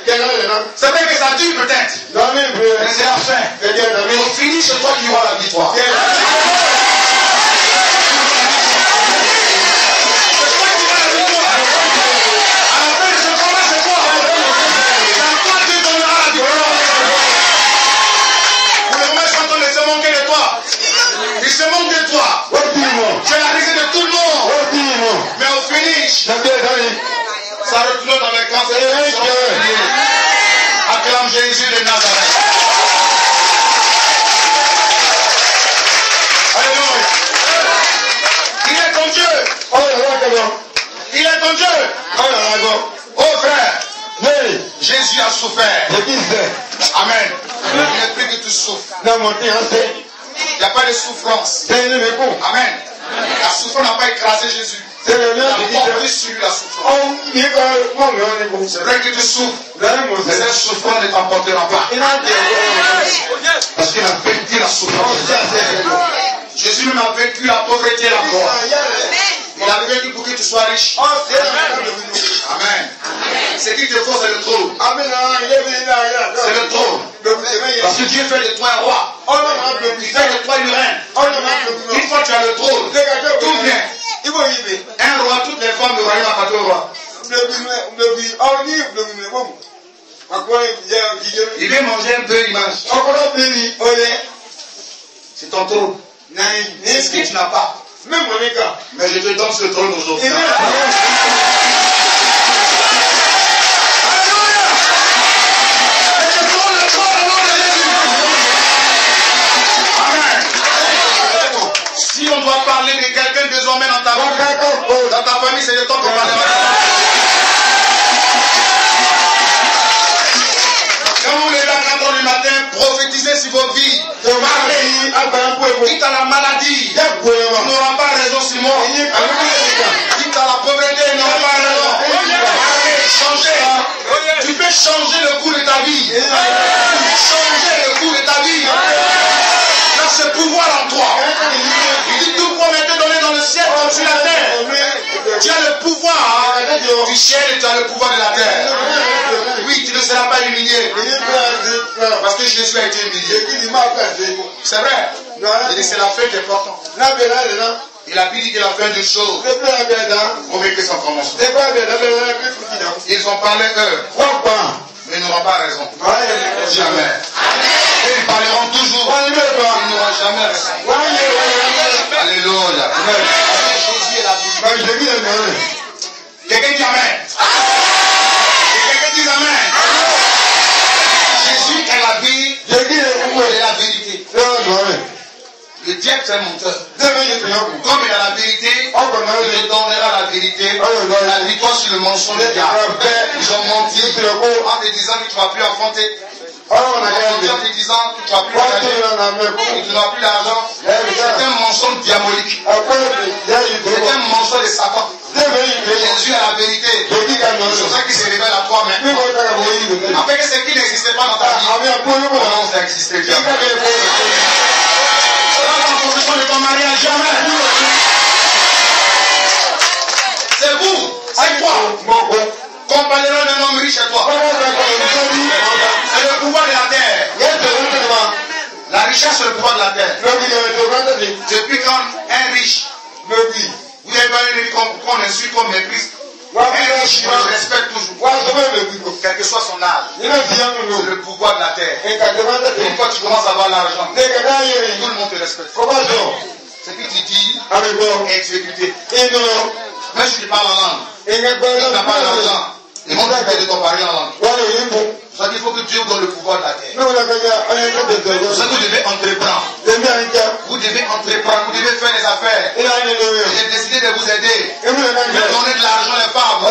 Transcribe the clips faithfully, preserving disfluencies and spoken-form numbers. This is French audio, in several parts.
C'est vrai que ça dure peut-être. Mais c'est la fin. On finit chez toi qu'il y aura la victoire. Il se manque de toi. Tu es la risée de tout le monde. Mais au finish, ça retourne dans les camps. Acclame Jésus de Nazareth. Alléluia. Il est ton Dieu. Il est ton Dieu. Oh frère, Jésus a souffert. Amen. Il est pris que tu souffres. Il n'y a pas de souffrance. Amen. La souffrance n'a pas écrasé Jésus. Il a porté sur lui la souffrance. C'est vrai que tu souffres. Mais cette souffrance ne t'emportera pas. Parce qu'il a vaincu la souffrance. Jésus même a vaincu la pauvreté et la mort. Il a vaincu pour que tu sois riche. Amen. Ce qui te faut, c'est le trône. C'est le trône. Parce que Dieu fait de toi un roi. Il fait de toi une reine. Une fois que tu as le trône, tout vient. Un roi, toutes les femmes de royaume appartiennent au roi. Il vient manger un peu, il mange. C'est ton trône. C'est ce que tu n'as pas. Mais je te donne ce trône aujourd'hui. Si on doit parler de quelqu'un désormais dans ta famille, dans ta famille, c'est le temps qu'on parlera. Quand vous levez à quatre heures du matin, prophétisez sur vos vies. Parlez. Quitte à la maladie, tu n'auras pas raison sur moi. Quitte à la pauvreté, tu n'auras pas raison. Parlez, changez. Tu peux changer le cours de ta vie. Changer le cours de ta vie. Là, ce pouvoir en toi. Il dit tout pouvoir m'était donné dans le ciel comme sur la terre. Tu as le pouvoir du ciel et tu as le pouvoir de la terre. Oui, tu ne seras pas humilié. Parce que Jésus a été humilié. C'est vrai. Il dit c'est la fin qui est importante. Il a dit que la fin d'une chose vaut mieux que son commencement. Ils ont parlé eux. Mais ils n'auront pas raison. Jamais. Et ils parleront toujours. Ils n'auront jamais raison. Alléluia. Jésus est la vie. Quelqu'un dit Amen. Quelqu'un dit Amen. Jésus est la vie et la vérité. Le diable c'est un menteur. Comme il a la vérité, il donnera la vérité, la victoire sur le mensonge du diable. Ils ont menti en te disant que tu ne vas plus affronter. En te disant que tu ne vas plus voyager, que tu n'as plus d'argent. C'est un mensonge diabolique. C'est un mensonge de Satan. Jésus a la vérité. C'est ça qui se révèle à toi maintenant. Après que ce qui n'existait pas dans ta vie, comment ça existait déjà. De ton mariage, jamais. C'est vous, c'est toi. Qu'on parlera d'un homme riche à toi. C'est le pouvoir de la terre. La richesse, c'est le pouvoir de la terre. Depuis quand un riche, vous avez vu qu'on insulte, qu'on méprise. Un riche, on le respecte toujours. Quel que soit son âge. C'est le pouvoir de la terre. Et une fois que tu commences à avoir l'argent, tout le monde te respecte. Ce que tu dis est exécuté. Même si tu parles en langue, si tu n'as pas d'argent, ils vont te de ton pari en langue. Ça qu'il faut que Dieu donne le pouvoir de la terre. C'est ça que vous devez entreprendre. Vous devez entreprendre, vous devez faire des affaires. J'ai décidé de vous aider. De donner de l'argent aux femmes.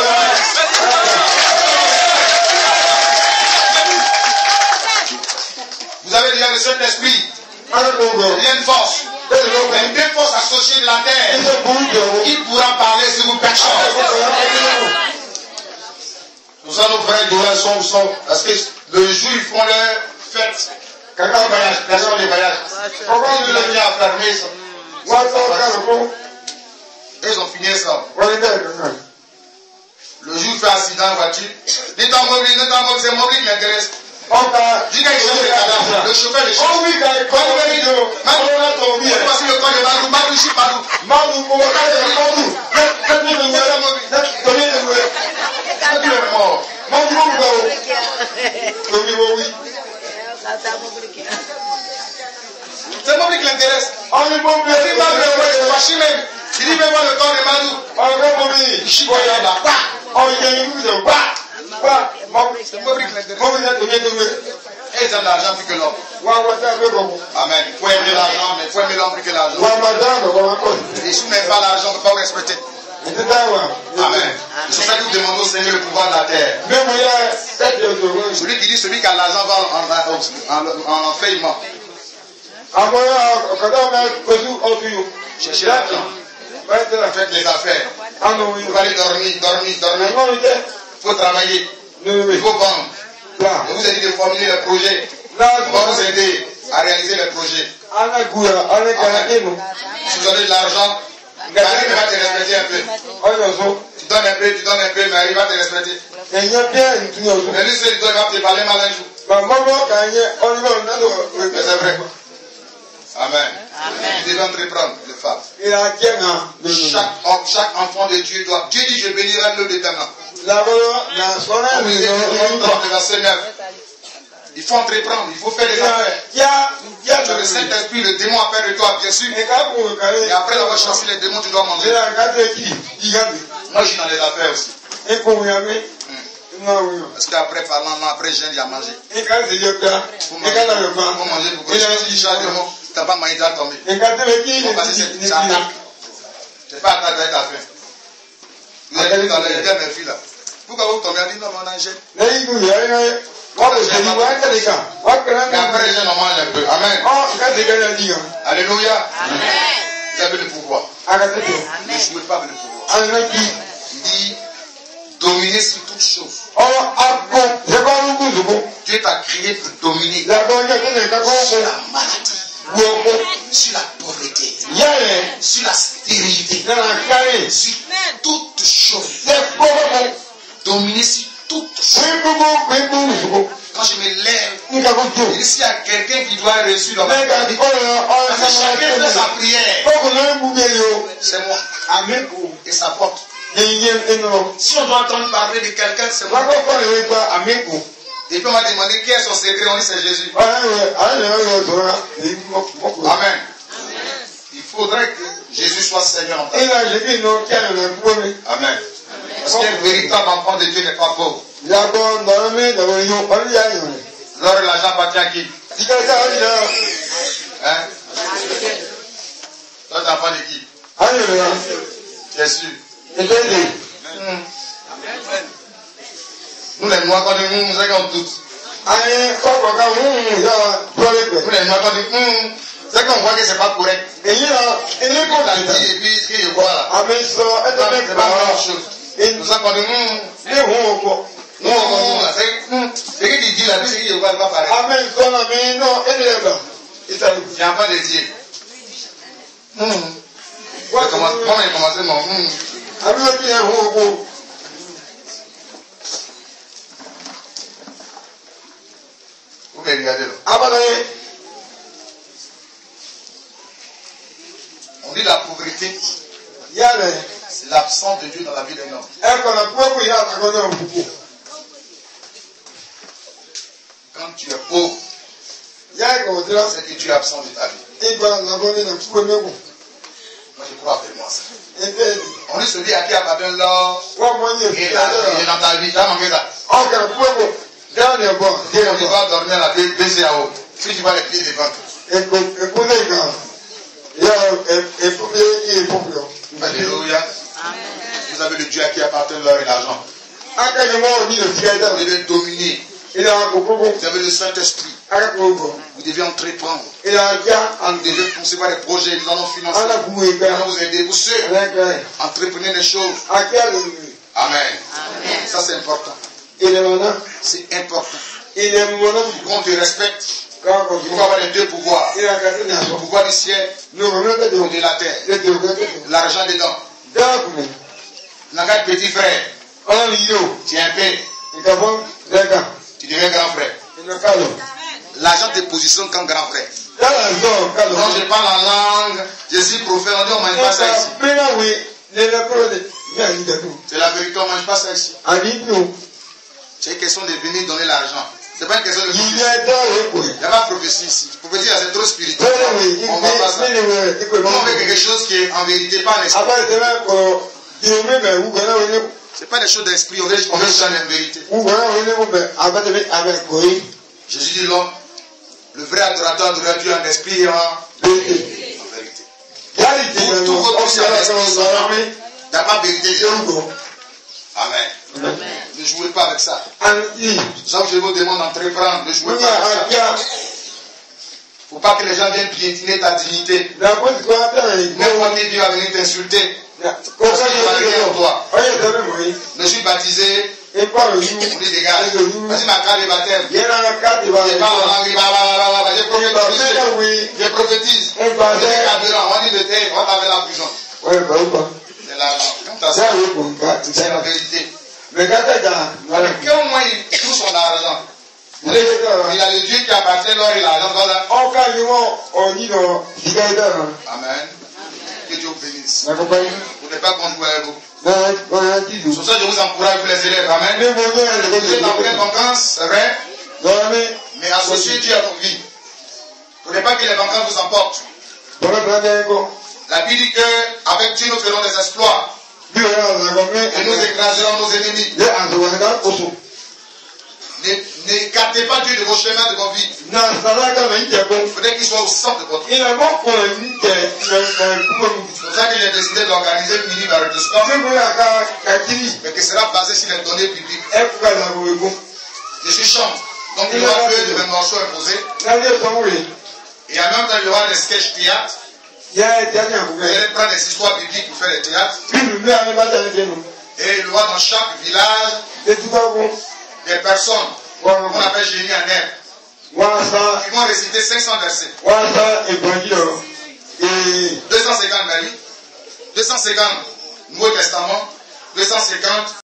Vous avez déjà le Saint-Esprit. Il y a une force. Il y a une force associée de la terre qui pourra parler si vous péchez. Nous allons nos frères d'adoration sont parce que le jour ils font leur fête. Quelqu'un voyage, personne ne voyage. Pourquoi ils veulent venir à fermer ça? Ils ont fini ça. Le jour il fait accident en voiture. Dites en mobile, dites en l'intéresse. Dis qu'il change le cadavre. Le chauffeur le change. Oh oui, quand il est là. Maintenant, voici le corps de Madou. Madou, ici, Madou. Madou, pour le cas de Madou. Quand il est mort, quand il est mort. Madou, Madou, oui. C'est moi qui l'intéresse. On est bon, mais il va me fâcher même. Il dit, mais moi le corps de Madou. On va mourir. Je suis pas là. On y a une boule. C'est moi qui l'intéresse. Et ils ont l'argent plus que l'homme. Amen. Il faut aimer l'argent, mais il faut aimer l'homme plus que l'argent. Et si vous n'aimez pas l'argent, on ne peut pas vous respecter. Amen. C'est pour ça que vous demandez au Seigneur le pouvoir de la terre. Celui qui dit celui qui a l'argent va en, en, en, en paiement. Cherchez l'argent. Faites les affaires. Il faut aller dormir, dormir, dormir. Il faut travailler. Il faut vendre. Je vous ai dit de formuler le projet. On va vous aider à réaliser le projet. Si vous avez de l'argent, Marie va te respecter un peu. Tu donnes un peu, tu donnes un peu, Marie va te respecter. Mais lui seul, il va te parler mal un jour. Mais c'est vrai. Amen. Amen. Nous devons entreprendre les femmes. Chaque, chaque enfant de Dieu doit. Dieu dit, je bénirai l'eau d'éternel. Verset neuf. Il faut entreprendre, il faut faire des affaires. Tu as le Saint-Esprit, le démon a fait de toi, bien sûr. Et après avoir chassé les démons, tu dois manger. Moi, je suis dans les affaires aussi. Parce qu'après parlant, après jeûne, il y a mangé. Il faut manger pour que si tu cherches des démons, tu n'as pas mangé, tu vas tomber. Il faut passer cette attaque. Tu n'es pas attaqué avec ta faim. Vous avez vu dans les mes filles là. Pourquoi vous tombez? Elle dit non, mais on a un jeûne. Mais après les jeûnes, on mange un peu. Amen. Alléluia. Vous avez le pouvoir. Ne jouez pas avec le pouvoir. Il dit dominer sur toutes choses. Dieu t'a créé pour dominer sur la maladie, sur la pauvreté, sur la stérilité, sur toutes choses. Dominer sur toutes choses. Quand je me lève, et s'il y a quelqu'un qui doit être reçu dans ma vie, chacun fait sa prière. C'est moi. Amen. Et sa porte. Si on doit entendre parler de quelqu'un, c'est moi. Et puis on va demander qui est son secret, on dit c'est Jésus. Amen. Il faudrait que Jésus soit Seigneur en ta vie. Amen. Parce qu'un véritable enfant de Dieu n'est pas pauvre. Alors l'argent appartient à qui? Hein? Toi, t'es enfant de qui? Tu es sûr? Nous les noirs, quand nous nous avons doute. Nous les noirs, quand nous nous c'est qu'on voit que c'est pas correct. Et puis, ce que je vois là, c'est pas la même chose. Nous sommes quand nous nous, c'est ce qu'il dit là, c'est ce qu'il voit pas pareil. Amen. C'est un pas de Dieu. Comment il a commencé mon vous pouvez regarder là. On dit la pauvreté, c'est l'absence de Dieu dans la vie d'un homme. Quand tu es pauvre, c'est que Dieu est absent de ta vie. Moi je crois vraiment ça. On dit celui à qui appartient l'or et dans ta vie, tu as manqué ça. Tu vas dormir à la B C A O. Si tu vas les pieds devant. Alléluia. Vous avez le Dieu à qui appartient l'or et l'argent. Vous devez dominer. Vous avez le Saint-Esprit. Vous devez entreprendre. Vous devez concevoir des projets. Nous allons financer. Nous allons vous aider. Vous seuls. Entreprenez des choses. Amen. Ça c'est important. C'est important. Qu'on te respecte. Il faut avoir les deux pouvoirs. Le pouvoir du ciel et de la terre. L'argent dedans. N'a qu'un petit frère. Tu es un peu. Tu devient grand frère. L'argent te positionne comme grand frère. Quand je parle en langue, je suis prophète, on dit on ne mange pas ça ici. C'est la vérité, on ne mange pas ça ici. C'est une question de venir donner l'argent. Ce n'est pas une question de prophétie. Il n'y a pas de prophétie ici. Prophétie, c'est trop spirituel. On va pas ça. On veut quelque chose qui est en vérité, pas en esprit. Ce n'est pas des choses d'esprit, on veut ça en vérité. Jésus dit l'homme, le vrai adorateur adorerait Dieu en esprit et en vérité. Pour tout votre vie en esprit, il n'y a pas de vérité. Amen. Amen. Ne jouez pas avec ça. Ça, je vous demande d'entreprendre. Ne jouez pas avec ça. Il ne faut pas que les gens viennent piétiner ta dignité. N'importe qui Dieu va venir t'insulter. Parce qu'il va rien en toi. Je suis baptisé. On dit dégage. Vas-y, ma carte de baptême. Je parle en langue. Je prophétise. Je prophétise. On dit mettez, on t'avait la prison. C'est l'argent. C'est la vérité. Mais quand moi il trouve son argent, il a le Dieu qui appartient, alors il a l'argent. Amen. Que Dieu vous bénisse. Vous n'êtes pas conjoint à vous. Sur ça, je vous encourage, vous les élèves. Amen. Vous êtes en pleine vacances, c'est vrai. Mais associez Dieu à vos vies. Il ne faut pas que les vacances vous emportent. La Bible dit qu'avec Dieu, nous ferons des exploits. Et nous écraserons nos ennemis. N'écartez pas Dieu de vos chemins, de vos vies. Il faudrait qu'il soit au centre de votre vie. C'est pour ça que j'ai décidé d'organiser une mini marathon. Mais qui sera basé sur les données publiques. Je suis chambre. Donc il y aura peu de mes morceaux imposés. Et en même temps, il y aura des sketchs théâtre. Vous allez prendre des histoires bibliques pour faire des théâtres. Et il y aura dans chaque village des personnes qu'on appelle génie en herbe. Ils vont réciter cinq cents versets. deux cent cinquante Marie, deux cent cinquante Nouveau Testament, deux cent cinquante